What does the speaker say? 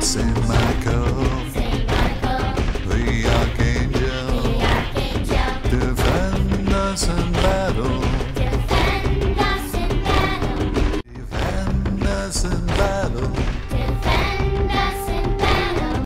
Saint Michael, the Archangel, defend us in battle, defend us in battle.